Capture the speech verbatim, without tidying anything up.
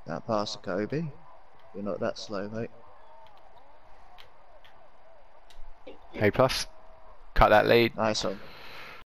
That pass to Kobe. You're not that slow, mate. A plus. Cut that lead. Nice one.